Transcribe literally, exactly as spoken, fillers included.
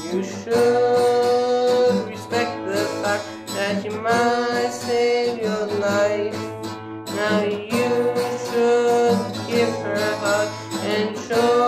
You should respect the fact that you might save your life. Now you should give her a hug and show